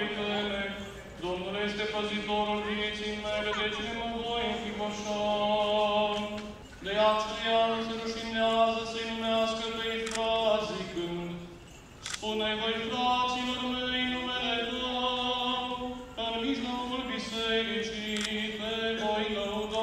tale. Domnul este păzitorul vieții mele, de ce mă voi înfricoșa? De aceea nu se rușinează să-i numească pe frați zicând: spune voi, fraților mei, numele Tău, în mijlocul bisericii te voi lăuda.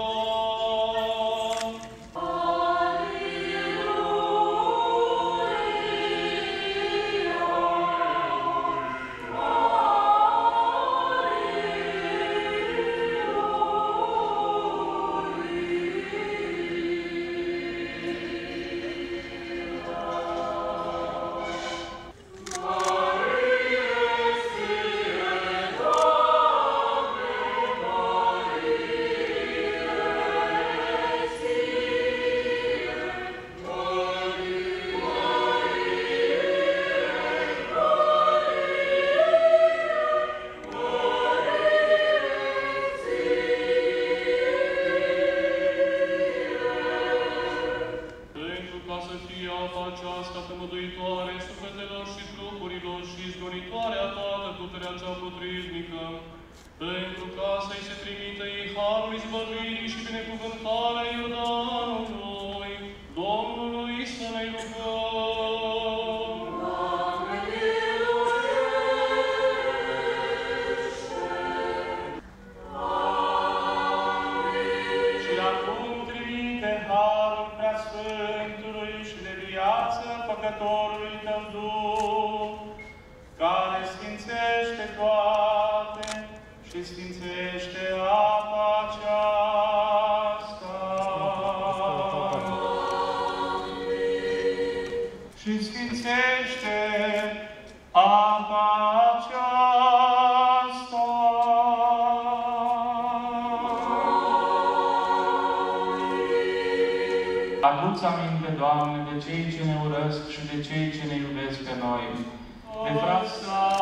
Pentru ca să-i se trimită ei harul izbăvirii și binecuvântarea Iordanului, Domnului să ne rugăm. Doamne, miluiește! Amin. Și acum trimite harul preasfântului și de viață Făcătorului Tău Duh, care sfințește toate și sfințește apa aceasta. Amin. Și sfințește apa aceasta. Amin. Adu-ți aminte, Doamne, de cei ce ne urăsc și de cei ce ne iubesc pe noi, de frați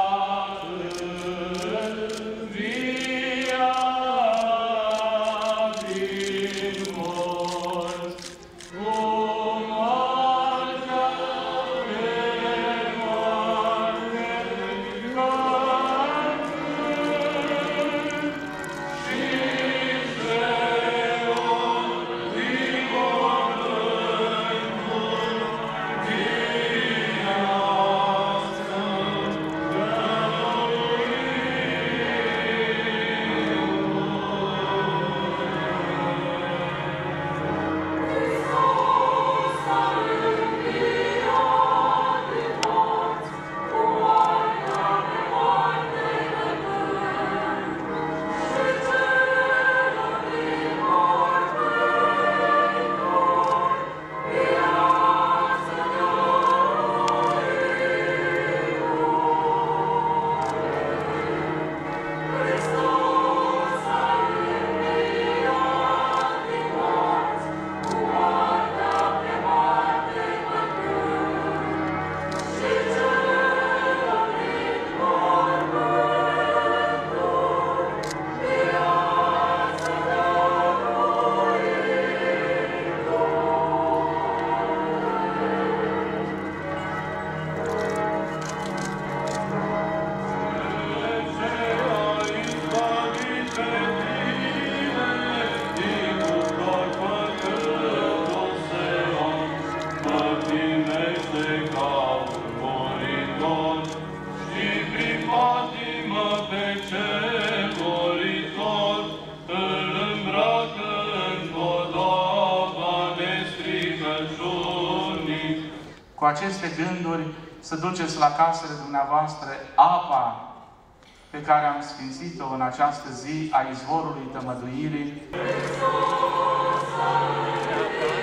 cu aceste gânduri să duceți la casele dumneavoastră apa pe care am sfințit-o în această zi a izvorului tămăduirii.